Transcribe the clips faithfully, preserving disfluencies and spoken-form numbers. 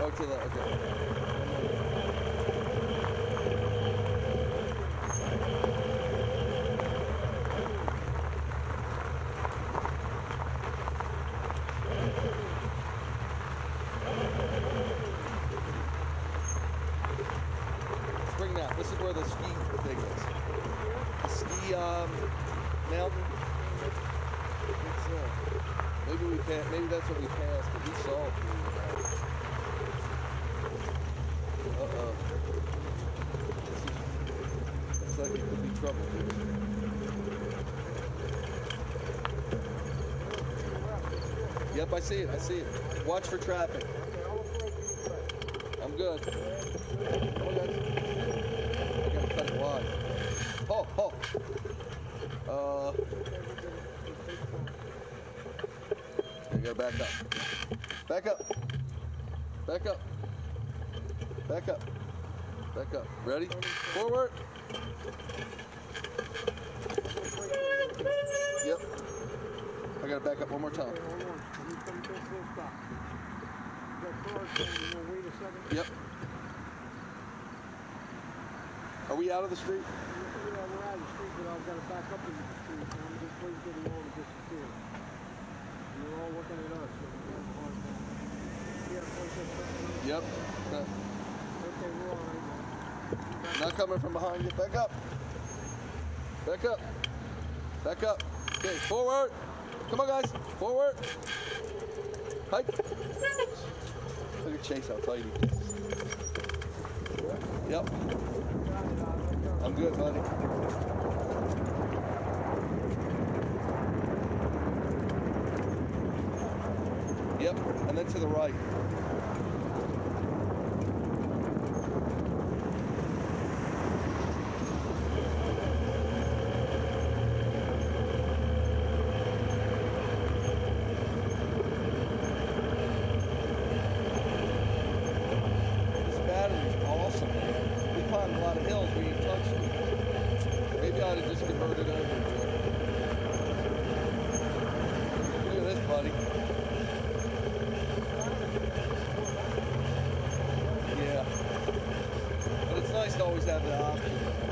Oh, to the, okay. Spring Nap. This is where the ski thing is. The ski um, mountain. It's, uh, maybe we passed. Maybe that's what we passed, but we saw it. Uh oh. Looks like it could be trouble. Yep, I see it. I see it. Watch for traffic. I'm good. Oh, guys. I gotta cut it wide. Oh, oh. Uh. I gotta back up. Back up. Back up. Back up. Back up. Ready? Forward. Yep. I gotta back up one more time. Yep. Are we out of the street? Yeah, we're out of the street, but I've got to back up in the street, and I'm just waiting for the all to disappear. And you're all looking at us. So we have a hard time. Yeah, point this Yep. Okay, we're all right. Not coming from behind you. Back up. Back up. Back up. Okay, forward. Come on, guys. Forward. Hike. Look at Chase, how tight he is. Yep. I'm good, buddy. Yep, and then to the right. A lot of hills we ain't touched it. Maybe I ought to just convert it over. Look at this, buddy. Yeah. But it's nice to always have the option.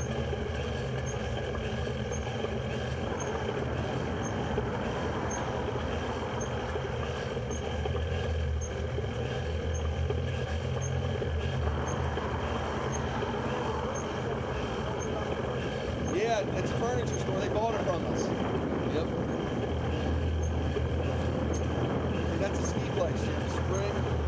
Yeah, it's a furniture store. They bought it from us. Yep. And that's a ski place, Jim. Spring.